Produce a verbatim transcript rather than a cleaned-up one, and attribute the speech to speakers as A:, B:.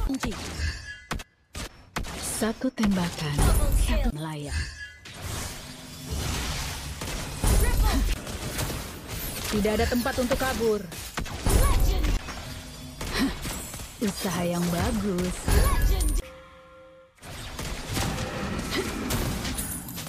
A: Kunci. Satu tembakan, satu melayang. Tidak ada tempat untuk kabur. Usaha yang bagus.